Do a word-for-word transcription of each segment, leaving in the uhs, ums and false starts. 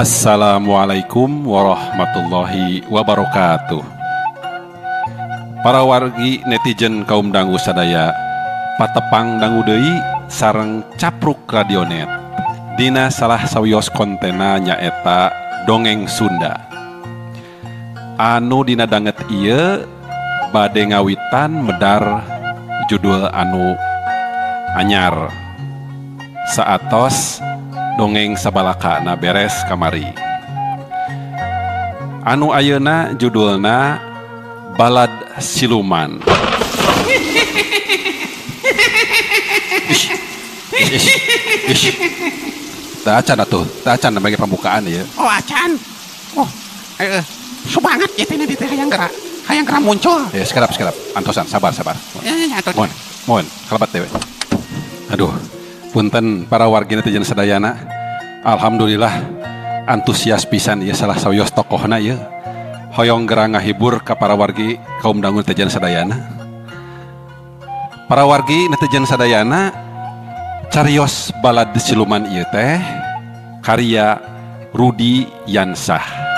Assalamualaikum warahmatullahi wabarakatuh. Para wargi netizen kaum dangu sadaya, patepang dangu deui sareng capruk radionet. Dina salah sawios kontena nyaeta dongeng Sunda. Anu dina danget ieu bade ngawitan medar judul anu anyar. Saatos dongeng sabalakana beres kamari. Anu ayeuna judulna Balad Siluman. Ish, ish, ish. Tah acan atuh, tah acan bagi pembukaan ya. Oh acan, oh, eh, semangat ya tadi di hayang gerak, hayang gerak muncul. Ya sekarap sekarap, antosan, sabar sabar. Ya, ya, ya, mohon, mohon, kalabat dewe. Aduh. Punten para wargi netizen sadayana, alhamdulillah antusias pisan ieu salah sawios tokohna ieu. Hoyong gerang ngahibur ka para wargi kaum dangu netizen sadayana. Para wargi netizen sadayana, carios balad siluman ieu teh karya Rudi Yansah.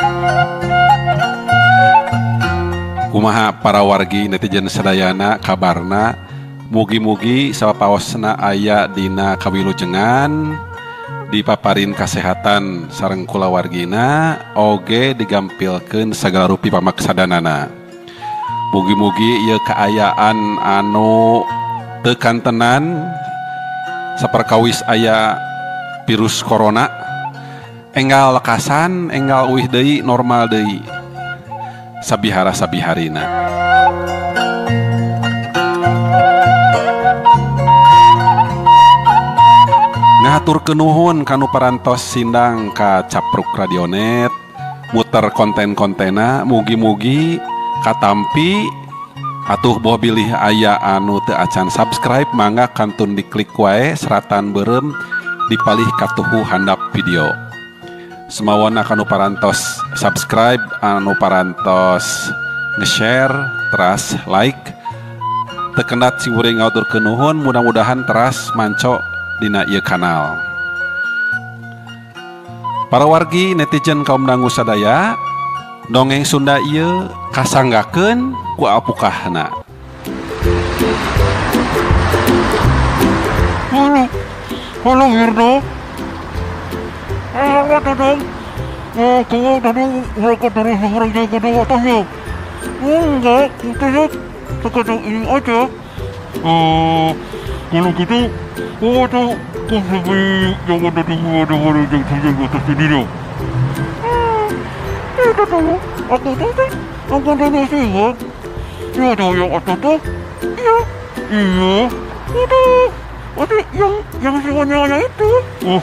Kumaha para wargi netizen sadayana kabarna? Mugi-mugi sapaosna aya dina kawilujengan dipaparin kasehatan sareng kulawargina oge digampilkeun sagala rupi pamaksadanana. Mugi-mugi ieu kaayaan anu teu kantenan saperkawis aya virus corona enggal lekasan enggal uih deui normal deui sabihara sabiharina. Ngatur kenuhun kanu parantos sindang ka capruk radionet muter konten-kontena mugi-mugi katampi atuh boh bilih aya anu teu acan subscribe mangga kantun diklik wae seratan beureum dipalih katuhu handap video. Semawana kanu parantos subscribe, anu parantos nge-share, teras like tekendat siwuring ngatur kenuhun mudah-mudahan teras manco dina ieu kanal. Para wargi netizen kaum dangu sadaya, dongeng Sunda ieu kasanggakeun ku apukahna. Halo, halo Wirdo. Halo Dadang. Oh, kamu Dadang berangkat dari sekarang jaga dua atasnya. Enggak, kita lihat sekadar ini aja. Uh, kalau gitu oh tuh kok sampai yang ada di ada orang yang sedang atas sendiri. Hmm, itu tuh aku tuh sih aku dari sini. Ya ada yang atas tuh. Iya, iya. Itu ada yang yang semuanya itu. Oh,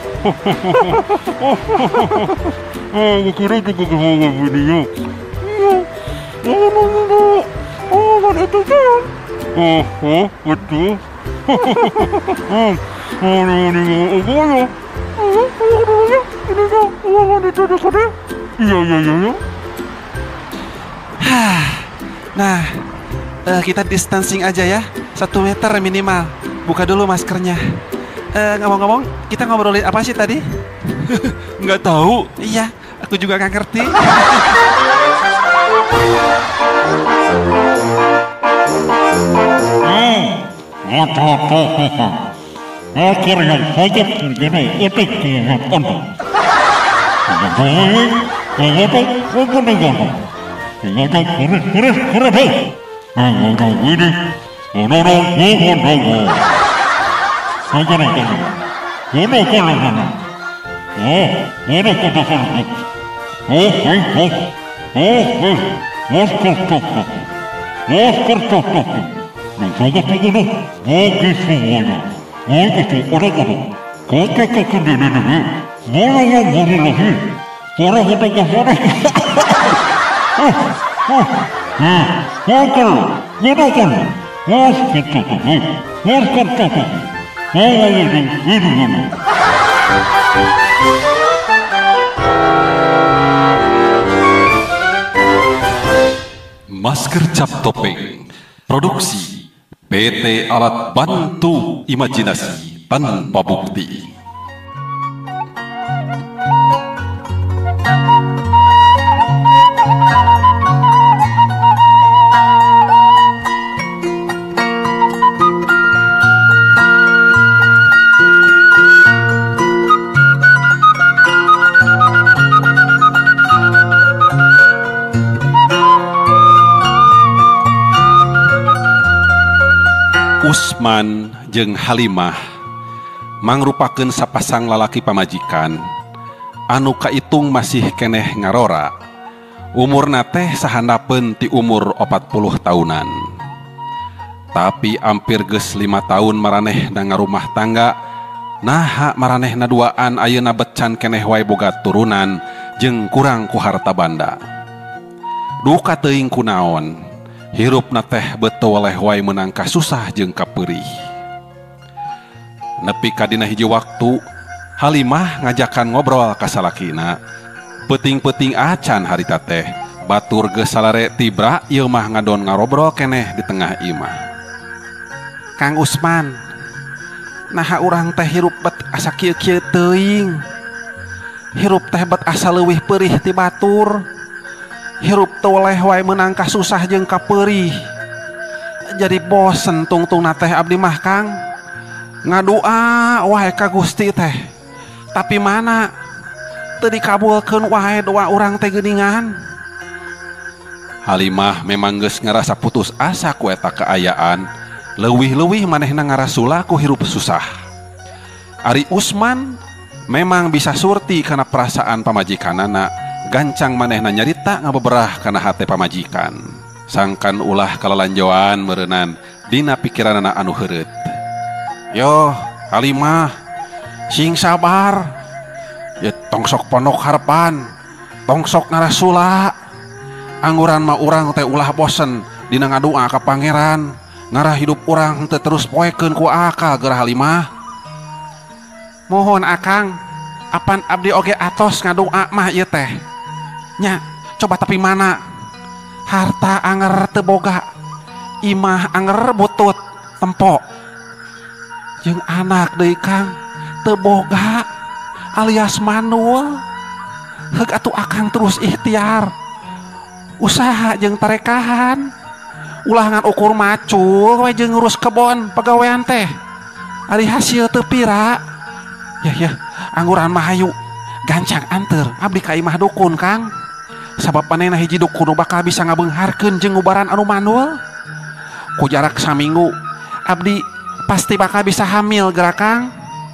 oh, aku kira juga kemauan video. Iya, oh, no, no, no. Oh, kan itu kan. Oh, oh, betul. Hmm, oh, ini mau apa ya? Oh, oh, dulunya, ini ya, uang wanita dekatnya. Iya, iya, iya, iya. Nah, uh, kita distancing aja ya, satu meter minimal. Buka dulu maskernya. Uh, ngomong-ngomong, kita ngobrolin apa sih tadi? Nggak tahu. Iya, aku juga nggak ngerti. Masker yang sangat berguna untuk kesehatan Anda. Dengan baik, mengotak menggunakan. Mengotak beres-beres kereta. Mengotak ini, menodong mohon-mohon. Menggunakan. Gunakan sana. Oh, gunakan sana. Oh, oh, oh. Oh, oh. Masker coklat. Masker coklat. Sangat berguna bagi semuanya. Begitu orang-orang kaki-kaki di negeri mana yang baru lahir para pedagang mana makan gunakan masker coklat masker coklat awal yang ini Masker cap topeng produksi P T Alat Bantu Imajinasi Tanpa Bukti. Usman jeung Halimah mangrupakeun sapasang lalaki pamajikan anu kaitung masih keneh ngarora. Umurna teh sahandapeun ti umur opat puluh tahunan. Tapi ampir geus lima tahun maraneh na ngarumah tangga, naha maranehna duaan ayeuna becan keneh wae boga turunan jeung kurang ku harta banda. Duka teuing kunaon, hirupna teh beuteul oleh wae meunang kasusah jeung kapeurih. Nepi ka dina hiji waktu, Halimah ngajakan ngobrol ka salakina. Peting-peting acan harita teh, batur geus salare tibra ieu mah ngadon ngarobrol keneh di tengah imah. Kang Usman, naha urang teh hirup bet asa kieu-kieu teuing. Hirup teh bet asa leuwih peurih ti batur. Hirup teu oleh wae meunang kasusah jeung kapeurih. Jadi bosen tungtungna teh abdi mah Kang. Ngadua wae ka Gusti teh. Tapi mana teu dikabulkeun wae doa urang teh geuningan. Halimah memang geus ngarasa putus asa ku eta kaayaan, leuwih-leuwih manehna ngarasula ku hirup susah. Ari Usman memang bisa surti kana perasaan pamajikanana, gancang manehna nyarita ngabeberah kana hate pamajikan. Sangkan ulah kalalanjoan meureunnan dina pikiranana anu heureut. Yo, Halimah, sing sabar. Ya tongsok pondok harapan, tongsok ngarasula. Angguran mah urang teh ulah bosen dina ngadua ka pangeran. Ngarah hidup urang teh terus poekeun ku akal geura Halimah. Mohon Akang, apan abdi oge atos ngadua mah ieu teh. Nya, coba tapi mana? Harta anger teu boga, imah anger butut tempo. Jeung anak deui Kang teu boga, alias manul. Heug atuh Akang terus ikhtiar, usaha jeung tarekahan, ulah ngan ukur macul we jeung ngurus kebon pagawean teh. Ari hasil teu pira, ya ya angguran mah hayu gancang anteur abdi ka imah dukun Kang. Sabab manehna hiji dukun nu bakal bisa ngabeungharkeun jeung ngubaran anu manul. Ku jarak saminggu abdi pasti bakal bisa hamil geura Kang.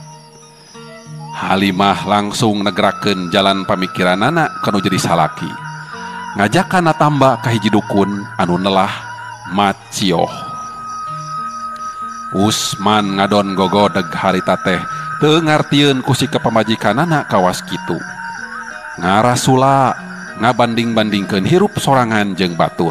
Halimah langsung negerakeun jalan pamikiranana kanu jadi salaki. Ngajakan natamba ka hiji dukun anu nelah Macioh. Usman ngadon gogodeg harita teh teu ngartieun ku si kapamajikanana kawas kitu. Ngarasula ngabanding-bandingkeun hirup sorangan jeung batur.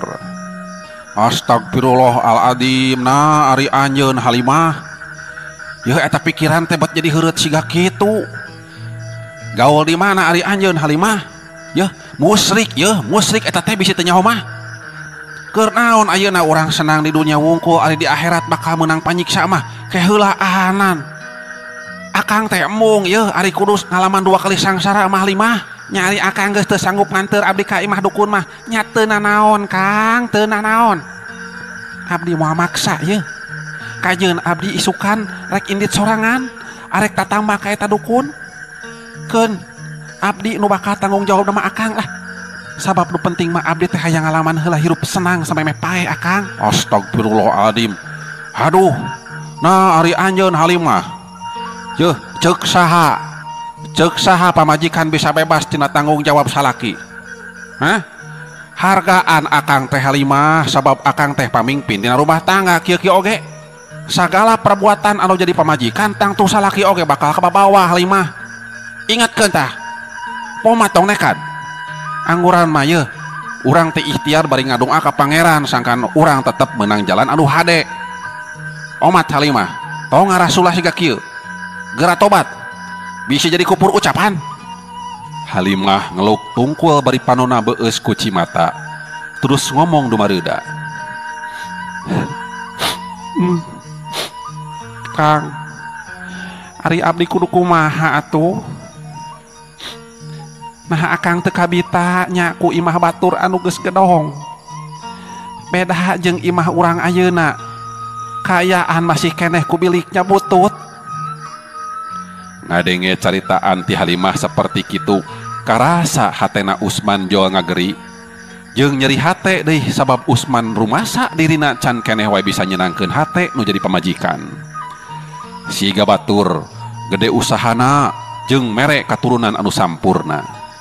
Astagfirullahaladzim, nah ari anjeun Halimah. Yeuh eta pikiran teh bet jadi heureut siga kitu. Gaul di mana ari anjeun Halimah? Yeuh musyrik, yeuh musyrik eta teh bisi teu nyaho mah. Keur naon ayeuna urang senang di dunia wungkul, ari di akhirat bakal meunang panyiksa mah keheulaan. Akang teh embung yeuh ari kudus ngalaman dua kali sangsara mah Halimah. Nyari Akang geus teu sanggup nganteur abdi ka imah dukun mah nya teu nanaon Kang, teu nanaon. Abdi moal maksa yeuh. Kajeun abdi isukan rek indit sorangan, arek tatamba ka eta dukun. Keun abdi nu bakal tanggung jawab nama Akang lah. Sabab nu penting mah abdi teh hayang ngalaman heula hirup senang sampai meh pae Akang. Astagfirullahaladzim. Aduh, nah ari anjeun Halimah. Yeuh ceuk saha? Ceuk saha pamajikan bisa bebas tina tanggung jawab salaki? Hah? Hargaan Akang teh Halimah, sabab Akang teh pamimpin dina rumah tangga kieu-kieu oge. Sagala perbuatan anu jadi pamajikan tangtu salaki oge bakal kababawa Halimah. Ingatkeun tah. Pomat tong nekat. Angguran mah yeuh, urang teh ikhtiar bari ngadonga ka pangeran sangkan urang tetep meunang jalan anu hade. Omat Halimah, tong ngarasulah siga kieu. Geura tobat. Bisa jadi kupur ucapan. Halimah ngeluk tungkul bari panona beus ku cimata, terus ngomong dumareuda. Hmm. Kang, ari abdi kudu kumaha atuh? Nah Akang teu kabita nya ku imah batur anu geus gedong. Beda jeung imah urang ayeuna. Kayaan masih keneh ku biliknya butut. Ngadenge caritaan ti Halimah seperti kitu, karasa hatena Usman jol ngageri. jeung nyeri hate deui sabab Usman rumasa dirina can keneh wae bisa nyenangkeun hate nu jadi pamajikan. Siga batur gede usahana jeung mere katurunan anu sampurna.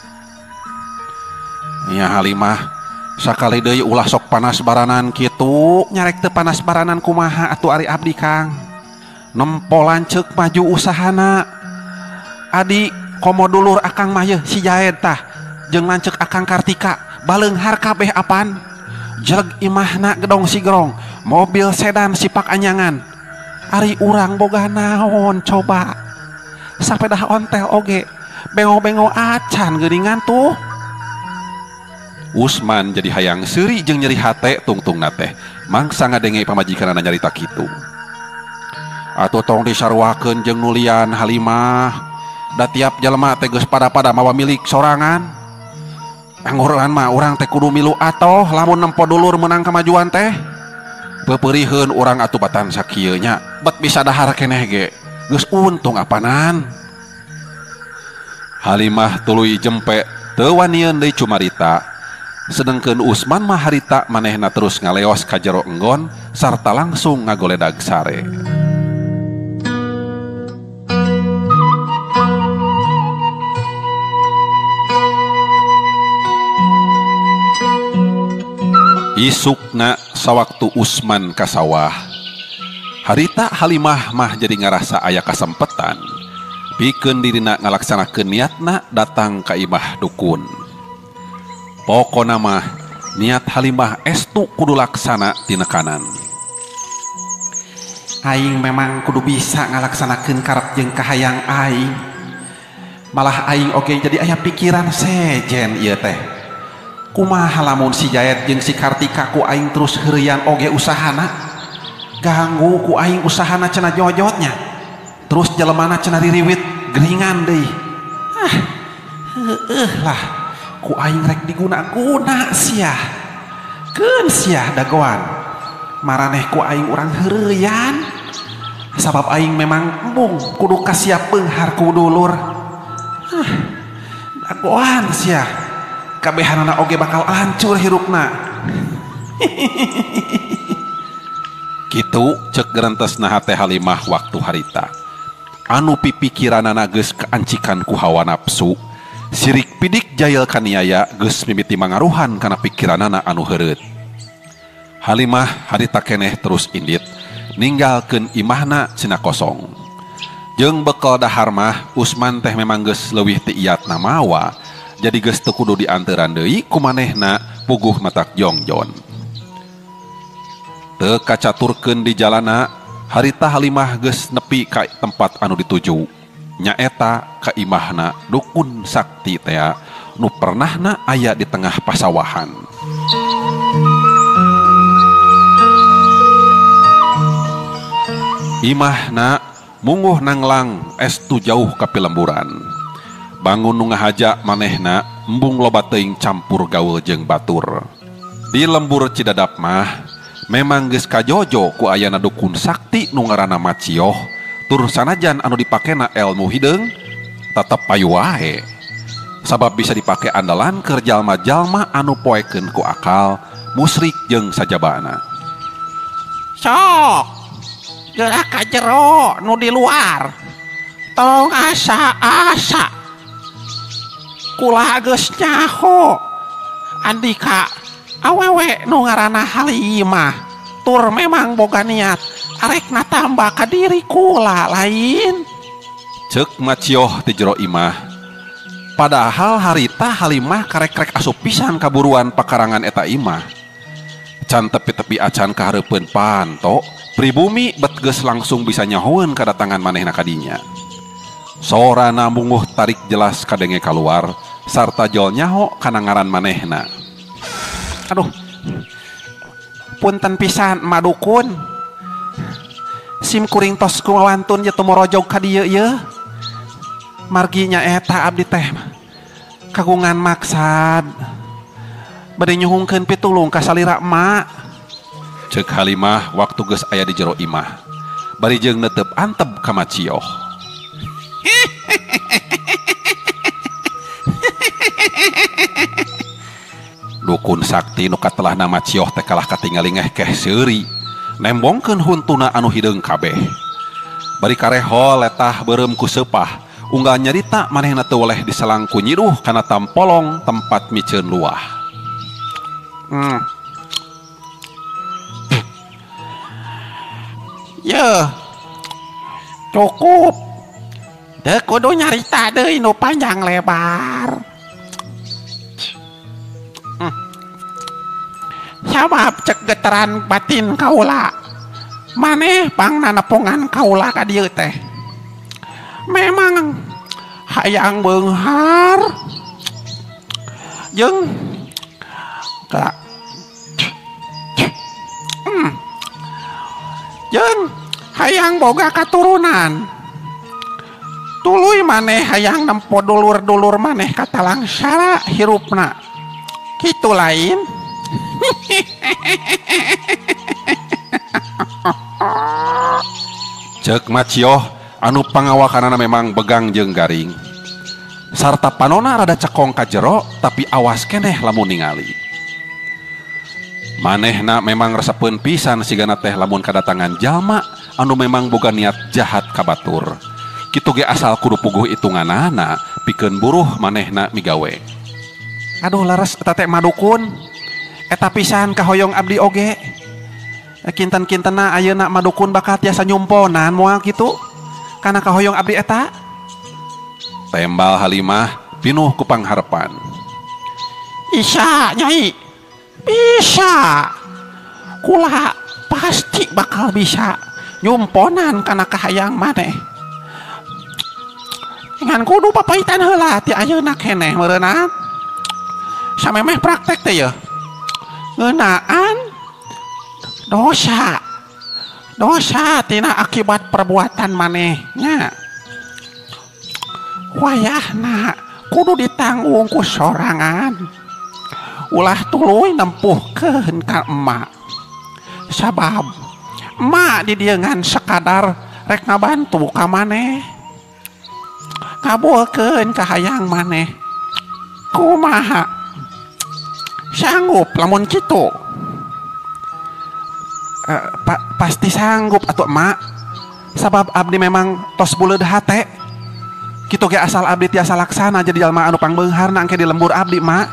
Ya Halimah sakali deui ulah sok panas baranan kitu. Nyarek teu panas baranan kumaha atuh ari abdi Kang. Nempo lanceuk maju usahana. Adi komo dulur akang mah yeuh si Jaed tah jeung lanceuk akang Kartika baleunghar kabeh apan. Jeleg imahna gedong sigrong, mobil sedan sipak anyangan. Ari urang boga naon coba. Sapedah ontel oge bengo-bengo acan geuningan tuh. Usman jadi hayang seuri jeung nyeri hate tungtungna teh mangsa ngadenge pamajikanana nyarita kitu. Atuh tong disarwakeun jeung nulian Halimah. Da tiap jalema teh geus pada-pada mawa milik sorangan. Angguran mah urang teh kudu milu atoh lamun nempo dulur menang kemajuan teh. Peupeurieun urang atuh batan sakieu nya, bet bisa dahar keneh ge. Geus untung apanan. Halimah tuluy jempe teu wanieun deui cumarita. Sedengkeun Usman mah harita manehna terus ngaleos ka jero enggon sarta langsung ngagoledag sare. Isukna sawaktu Usman ka sawah, harita Halimah mah jadi ngarasa aya kasempetan pikeun dirina ngalaksanakeun niatna datang ka imah dukun. Pokona mah niat Halimah estu kudu laksana tina kanan. Aing memang kudu bisa ngalaksanakeun karep jeung kahayang aing. Malah aing oge jadi aya pikiran sejen ieu teh. Kumaha lamun si Jaed jeung si Kartika ku aing terus heureuyan oge usahana. Ganggu ku aing usahana cenah jojotnya. Terus jelemana cenah ririwit geringan deui. Ah, heueuh lah. Ku aing rek diguna-guna sia. Keun sia dagoan. Maraneh ku aing urang heureuyan. Sabab aing memang embung kudu kasiap beunghar ku dulur. Ah, dagoan sia. Kabehanana oge bakal hancur hirupna. Kitu cek gerentesna hate Halimah waktu harita. Anu pipikiranana geus kaancikan ku hawa nafsu. Sirik pidik jail kaniaya geus mimiti mangaruhan kana pikiranana anu heureut. Halimah harita keneh terus indit ninggalkeun imahna cenah kosong. Jeung bekal dahar mah Usman teh memang geus leuwih ti iyatna mawa. Jadi geus teu kudu dianteran deui ku manehna puguh matak jongjon. Teu kacaturkeun di jalana, harita Halimah geus nepi ka tempat anu dituju. Nyaeta ka imahna dukun sakti tea nu pernahna aya di tengah pasawahan. Imahna mungguh nanglang estu jauh ka pilemburan. Bangun nu ngahaja manehna embung loba teuing campur gaul jeung batur. Di lembur Cidadap mah memang geus kajojo ku ayana dukun sakti nu ngaranna Macioh. Tur sanajan anu dipakena elmu hideung tetep payu wae. Sabab bisa dipake andalan keur jalma-jalma anu poekeun ku akal, musrik jeung sajabana. Sok gerak ka jero nu di luar. Tong asa-asa. Kula geus nyaho. Andika awewe nu ngaranna Halimah tur memang boga niat arek natambah ka diri kula lain. Ceuk Macioh ti jero imah. Padahal harita Halimah karek-karek asup pisan kaburuan pakarangan eta imah. Can tepi-tepi acan kahareupeun panto, pribumi bet geus langsung bisa nyahoeun kadatangan manehna kadinya. Sorana munguh tarik jelas kadenge keluar sarta jol nyaho kana ngaran manehna. Aduh, punten pisan madukun. Sim kuring tos kumawantun ye tumorojog ka dieu ieu. Margi nyaeta abdi teh kagungan maksad bade nyuhungkeun pitulung ka salira mak. Ceuk Halimah waktu geus aya di jero imah. Bari jeung neuteup anteb ka Macioh. dukun sakti nu katelah nama Cioh teh kalah katingali ngehkeh seuri nembongkeun huntuna anu hideung kabeh. Bari karehol letah beureum ku seupah unggal nyarita manehna teu oleh diselangku nyiruh kana tampolong tempat miceun luah. Hmm. Ye, cukup. Teu kudu nyarita deui nu panjang lebar. Hmm. Sabab cek geteran batin kaula. Maneh pangna nepungan kaula ka dieu teh. Memang hayang beunghar jeung ka hmm. jeung hayang boga katurunan. Tuluy maneh hayang nempo dulur-dulur maneh katalangsara hirupna. Kitu lain. Ceuk Macioh anu pangawakanana memang begang jeung garing. Sarta panona rada cekong ka jero tapi awas keneh lamun ningali. Manehna memang resepeun pisan sigana teh lamun kadatangan jalma anu memang boga niat jahat ka batur. Kitu ge asal kudu puguh itunganana pikeun buruh manehna migawe. Aduh leres eta teh madukun. Eta pisan kahoyong abdi oge. Kinten-kintena ayeuna madukun bakal tiasa nyumponan moal kitu. Kana kahoyong abdi eta. Tembal Halimah pinuh ku pangharepan. Bisa Nyai. Bisa. Kula pasti bakal bisa nyumponan kana kahayang maneh. Ngan kudu papaitan heula ti ayeuna keneh meureunna. Samemeh praktek teh ya. Ngeunaan dosa. Dosa tina akibat perbuatan manehnya. Wayahna kudu ditanggung ku sorangan. Ulah tuluy nempuhkeun ka emak. Sabab emak di dieu ngan sekadar rek ngabantu ka maneh. Ngabulkeun ka hayang maneh. Kumaha? Sanggup lamun kitu. Uh, pa, pasti sanggup atuh emak. Sabab abdi memang tos buleud hate. Kitu ge asal abdi tiasa laksana jadi jalma anu pangbeungharna engke di lembur abdi mak.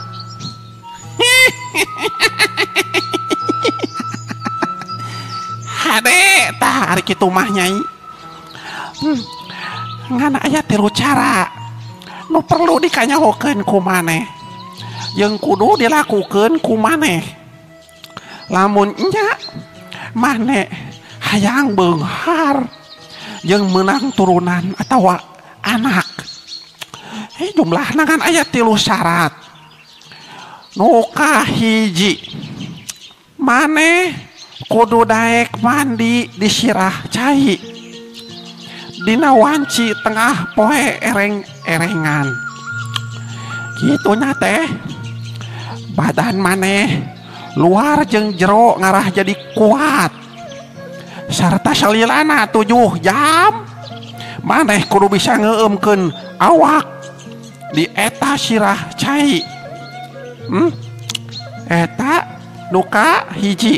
Hade tah ari kitu mah Nyai. Hmm. Ngan aya tilu cara nu perlu dikanyahokeun ku maneh. Yang kudu dilakukeun ku maneh. Lamun nya maneh hayang beunghar jeung meunang turunan atawa anak. Hei jumlahna kan aya tilu syarat. Nu kahiji maneh kudu daek mandi disirah cai dina wanci tengah poe ereng-erengan. Kitu nya teh badan maneh luar jeung jero ngarah jadi kuat. Sarta salilana tujuh jam maneh kudu bisa ngeueumkeun awak di eta sirah cai. Hmm? Eta nuka hiji.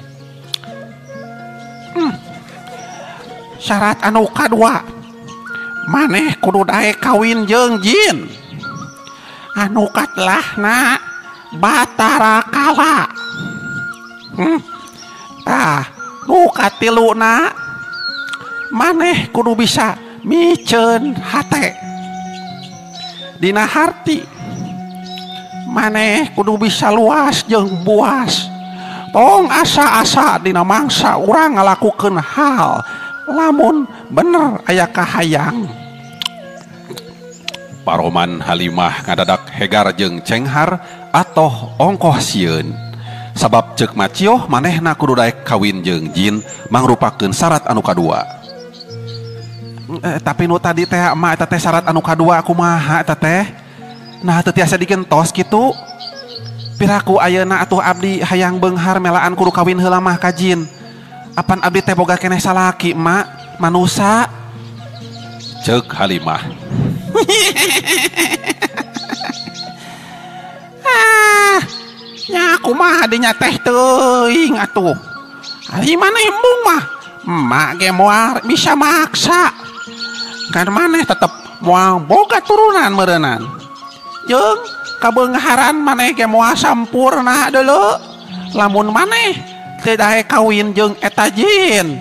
Hmm. Syarat anu kadua maneh kudu daek kawin jeung jin. Anu katlahna Batara Kala. Hmm. Tah nu katiluna maneh kudu bisa miceun hate. Dina harti maneh kudu bisa luas jeung buas. Tong asa-asa dina mangsa urang ngalakukeun hal lamun bener aya kahayang. Paroman Halimah ngadadak hegar jeung cenghar atoh ongkoh sieun. Sabab ceuk Macioh manehna kudu daek kawin jeung jin mangrupakeun syarat anu kadua. Eh, tapi nu tadi teh emak eta teh syarat anu kadua kumaha eta teh? Nah teu tiasa digentos kitu. Piraku ayeuna atuh abdi hayang beunghar melaan kudu kawin heula mah ka jin. Apan abdi teh boga keneh salaki emak, manusa. Ceuk Halimah. Ah, kumaha dinya teh teuing atuh. Ari maneh embung mah emak ge moal bisa maksa. Kan maneh tetep moal boga turunan meureunnan. Jeung kabeungharan maneh ge moal sampurna deuleu. Lamun maneh teu daek kawin jeung eta jin.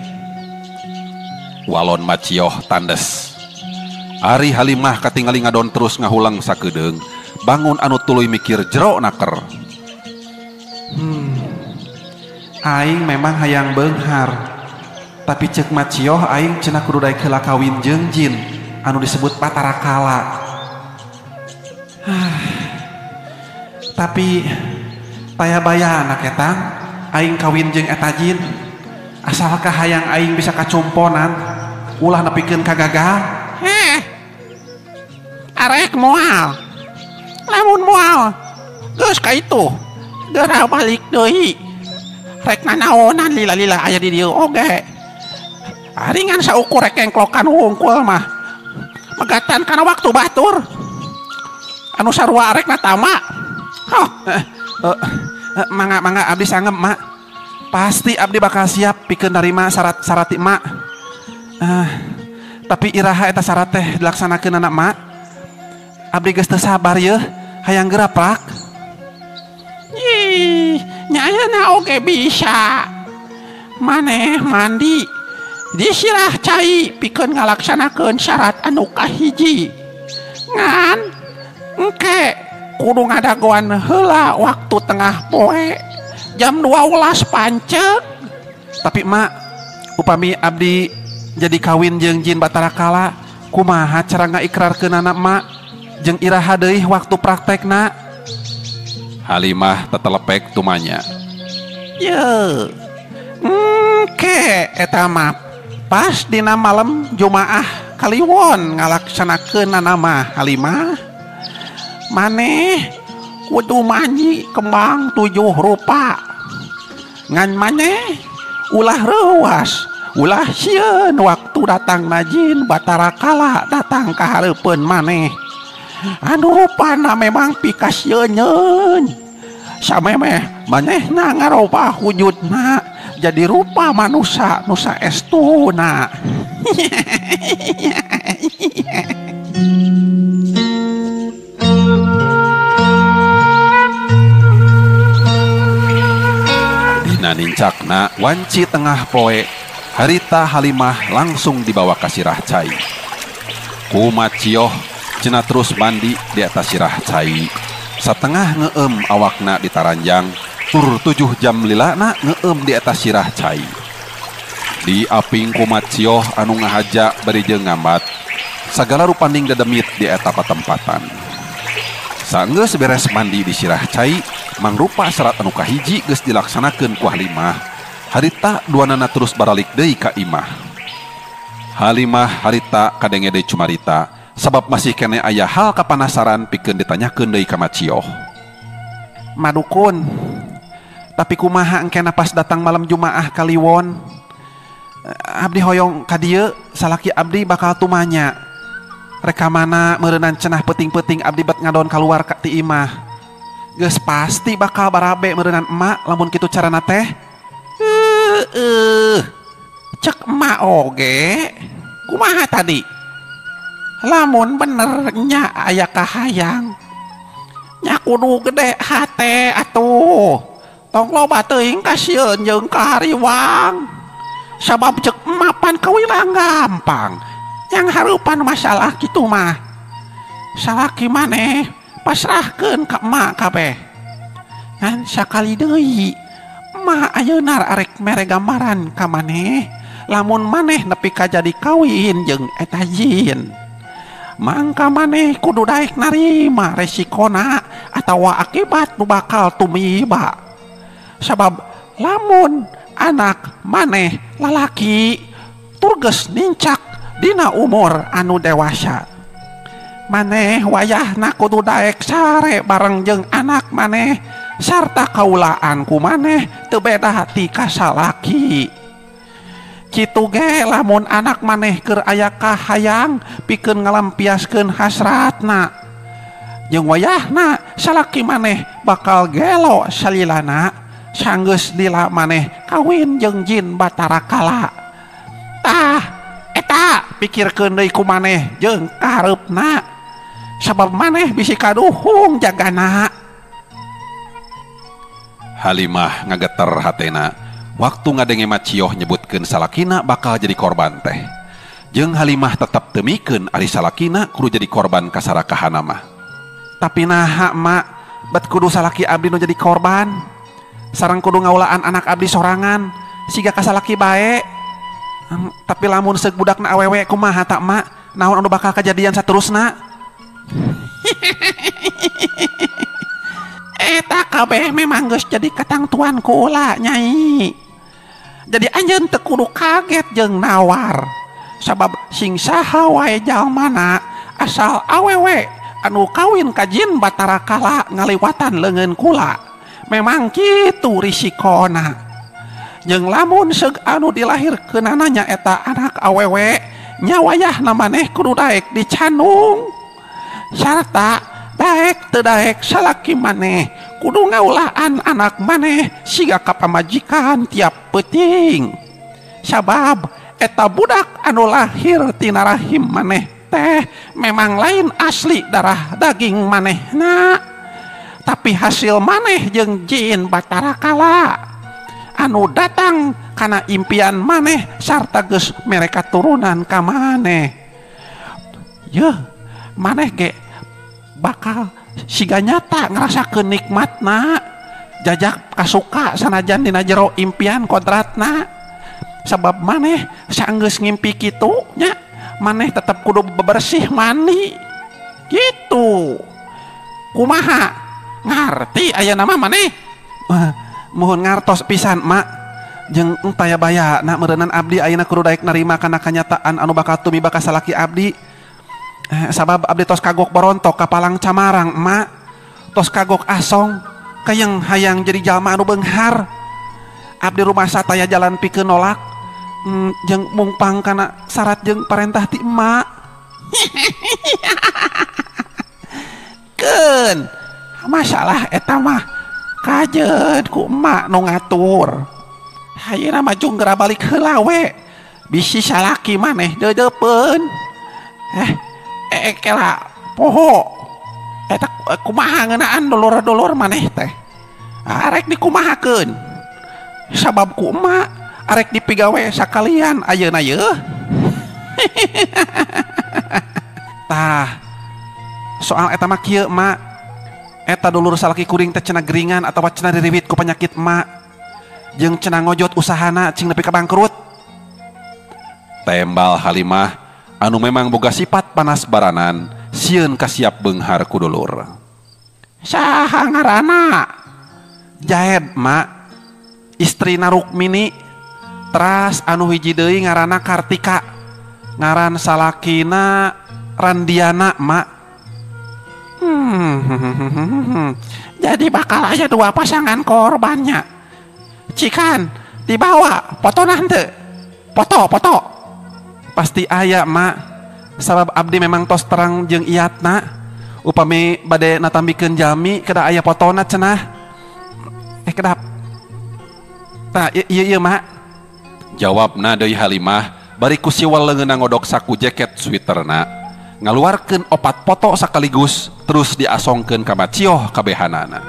Walon Macioh tandes. Ari Halimah katingali ngadon terus ngahulang sakedeung. Bangun anu tuluy mikir jero naker. Hmm. Aing memang hayang beunghar. Tapi ceuk Macioh aing cenah kudu daek heula kawin jeung jin anu disebut Patarakala. Tapi taya-bayana ketang aing kawin jeung eta jin. Asalkah hayang aing bisa kacomponan ulah nepikeun kagagal. Heh. Arek moal. Lamun moal geus ka itu geura balik deui. Rek nanaonan lila-lila aya di dieu oge. Aringan saukur rek engklokan wungkul mah megatan kana waktu batur. Anu sarua rek natama. Oh, eh, eh, eh, mangga mangga abdi sangem mak. Pasti abdi bakal siap pikeun narima syarat-syarat mak. Uh, tapi iraha eta syarat teh dilaksanakeun anak mak. Abdi geus teu sabar yeuh, hayang geura prak. Ih, nyayeuna oge bisa. Maneh mandi disirah cai pikeun ngalaksanakeun syarat anu kahiji. Ngan engke kudu ngadagoan heula waktu tengah poe jam dua belas pancet. Tapi mak, upami abdi jadi kawin jeung jin Batarakala, kumaha cara ngaikrarkeun anak mak jeung iraha deui waktu praktekna? Halimah tetelepek tumanya. Ye, engke eta mah pas dina malam Jumaah Kaliwon ngalaksanakeun mah Halimah. Maneh kudu manyi kembang tujuh rupa. Ngan maneh ulah reuwas, ulah sieun waktu datang najin Batarakala datang ka hareupeun maneh. Anu rupana memang pikas yeunyeun. Samemeh manehna ngarobah wujudna jadi rupa manusia nusa estuna. Dina nincakna wanci tengah poe, harita Halimah langsung dibawa ka sirah cai. Ku Macioh cenah terus mandi di atas sirah cai. Satengah ngeem awakna ditaranjang, tur tujuh jam lilana ngeem di atas sirah cai. Di aping ku Macioh anu ngahaja bari jeung ngambat, sagala rupaning dademit di eta patempatan. Saenggeus beres mandi di sirah cai, mangrupa syarat anu kahiji geus dilaksanakeun ku Halimah. Harita duanana terus baralik deui ka imah. Halimah harita kadenge deui cumarita, sabab masih kene aya hal kapanasaran pikeun ditanyakeun deui ka Macioh. Madukun, tapi kumaha engkena pas datang malam Jumaah Kaliwon? Abdi hoyong ka dieu, salaki abdi bakal tumanya. Reka mana meureunnan cenah peuting-peuting abdi bet ngadon kaluar ka ti imah. Geus pasti bakal barabe meureunnan emak lamun kitu carana teh. Heueuh. Cek emak oge. Kumaha tadi? Lamun bener nya aya kahayang, nya kudu gede hate atuh. Tong loba teuing kasieun jeung kahariwang. Sabab cek emak pan kawilang gampang. Yang harupan masalah kitu mah salaki maneh pasrahkeun ka emak kabeh. Ngan sakali deui emak ayeuna arek mere gambaran ka maneh lamun maneh nepi ka jadi kawin jeung eta jin. Mangka maneh kudu daek narima resikona atawa akibat nu bakal tumiba. Sabab lamun anak maneh lalaki turges nincak dina umur anu dewasa, maneh wayahna kudu daek sare bareng jeung anak maneh sarta kaulaan ku maneh teu beda ti kasalaki. Kitu ge lamun anak maneh keur aya kahayang pikeun ngalampiaskeun hasratna, jeung wayahna salaki maneh bakal gelo salilana sanggeus lila maneh kawin jeung jin Batara Kala. Tah eta pikirkeun deui ku maneh jeung kareupna sabab maneh bisi kaduhung jagana. Halimah ngageter hatena waktu ngadenge Macioh nyebutkeun salakina bakal jadi korban teh. Jeung Halimah tetap temikeun ari salakina kudu jadi korban kasarakahanna mah. Tapi naha mak, bet kudu salaki abdi nu jadi korban. Sareng kudu ngaulaan anak abdi sorangan, siga kasalaki bae. Um, tapi lamun seug budakna awewe kumaha tak mak? Naon anu bakal kejadian saterusna? Eta kabeh memang geus jadi katangtuan ku ulah Nyai. Jadi anjeun teu kudu kaget jeung nawar. Sabab sing saha wae jalmana asal awewe anu kawin ka jin Batara Kala ngaliwatan leungeun kula. Memang kitu risikona. Jeung lamun seug anu dilahirkeunana nya eta anak awewe nya wayahna maneh kudu daek dicanung. Sarta daek teu daek salaki maneh kudu ngaulaan anak maneh siga ka pamajikan tiap peuting. Sabab eta budak anu lahir tina rahim maneh teh memang lain asli darah daging manehna, tapi hasil maneh jeung jin Batara Kala anu datang kana impian maneh sarta geus mere katurunan ka maneh. Yeuh, maneh ge bakal siga nyata ngerasakeun nikmatna jajak kasuka sanajan dina jero impian kodratna. Sabab maneh saenggeus ngimpi kitu nya maneh tetap kudu bebersih mandi gitu. Kumaha ngarti aya nama maneh? Uh, mohon ngartos pisan mak jeung entaya baya na meureunnan abdi ayeuna kudu daek narima kana kanyataan anu bakal tumiba ka salaki abdi. Eh, sabab abdi tos kagok borontok ka palang camarang mak, tos kagok asong kayang hayang jadi jalma anu beunghar. Abdi rumah sataya jalan pikeun nolak hmm, jeung mungpang kana syarat jeung parentah ti emak. Keun masalah eta mah kajeun ku emak nu ngatur. Hayeuna mah junggera balik heula we bisi salaki maneh deudeupeun. Eh eh kela poho eta kumaha ngeunaan dulur-dulur maneh teh. Arek dikumahakeun sabab ku emak arek dipigawe sakalian ayeuna yeuh. Tah soal eta mah kieu emak, eta dulur salaki kuring teh cenah geringan atawa cenah diriwit ku penyakit emak jeung cenah ngojot usahana cing nepi ka bangkrut. Tembal Halimah anu memang boga sifat panas baranan sieun kasiap beunghar ku dulur. Saha ngaranna? Jaed mak, istrina Rukmini. Teras anu hiji deui ngaranna Kartika, ngaran salakina Randiana mak. Hmm, jadi bakal aja dua pasangan korbannya. Cikan dibawa foto nanti, foto foto pasti aya mak. Sabab abdi memang tos terang jeung iatna. Upami bade natambikeun jalmi kada aya fotona cenah. Eh kedap. Tah ieu ieu mak. Jawabna deui Halimah bari ku siwal leungeunna ngodok saku jaket sweaterna ngaluarkeun opat foto sakaligus terus diasongkeun ka Macioh kabehanana.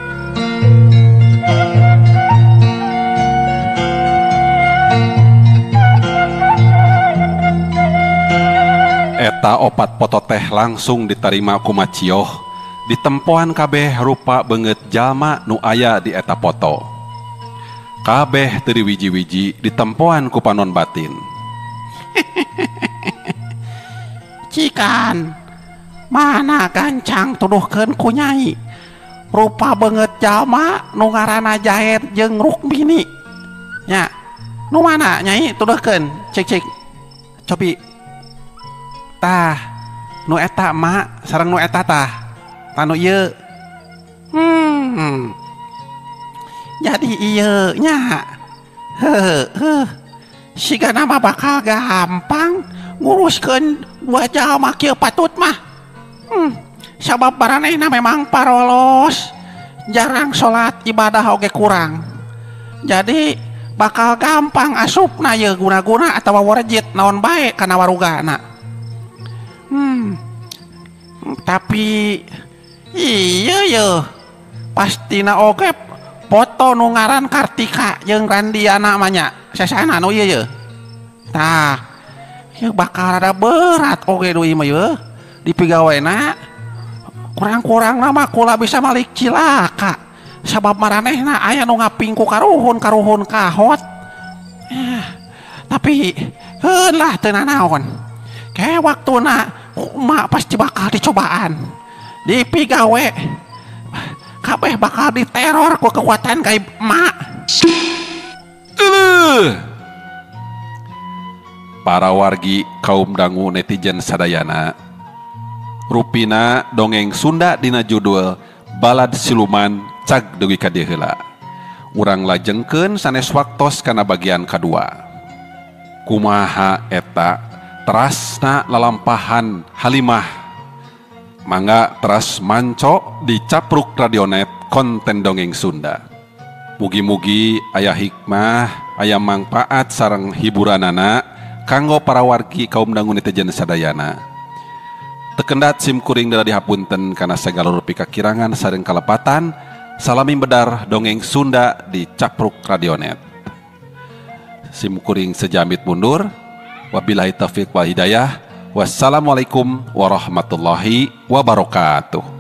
Eta opat foto teh langsung diterima ku Macioh, ditempoan kabeh rupa beungeut jalma nu aya di eta foto. Kabeh teu diwiji-wiji ditempoan ku panon batin. Cikan mana gancang tuduhkeun ku Nyai rupa beungeut jalma nu ngaranna Jaed jeung Rukmini nya. Nu mana Nyai tuduhkeun cek cek cobi. Tah nu eta mak sareng nu eta tah tanu ieu. Hmm jadi ieu nya. Heuh heuh siga nama bakal gampang nguruskeun dua jalma kieu patut mah. Hmm sabab baranehna memang parolos jarang sholat ibadah oge kurang. Jadi bakal gampang asupna ye guna-guna atau warjit naon bae kana warugana. Hmm. Tapi iya ye pastina oge foto nu ngaran Kartika jeung Randiana namanya. Sasana nu ieu ye. Tah, ieu bakal rada berat oge deui mah ye. Di pigawena kurang-kurang nama kula bisa malik cilaka sabab maranehna aya nu ngapingku karuhun karuhun kahot. Eh, tapi heun lah teu nanaon. Kae waktuna mak pasti bakal dicobaan. Di pigawe kabeh bakal diteror ku kekuatan gaib mak. Uh. Para wargi kaum dangu netizen sadayana, rupina dongeng Sunda dina judul Balad Siluman cag deui ka dieu heula. Urang lajengkeun sanes waktos kana bagian kadua. Kumaha eta terasna lalampahan Halimah. Mangga teras manco di Capruk Radionet konten dongeng Sunda. Mugi-mugi aya hikmah, aya manfaat sareng hiburanana kanggo para wargi kaum dangu netizen sadayana. Tekendat sim kuring dara dihapunten kana sagalur pikakirangan sareng kalepatan. Salami bedar dongeng Sunda di Capruk Radionet. Sim kuring sejamit mundur. Wabillahi taufiq wal hidayah. Wassalamualaikum warahmatullahi wabarakatuh.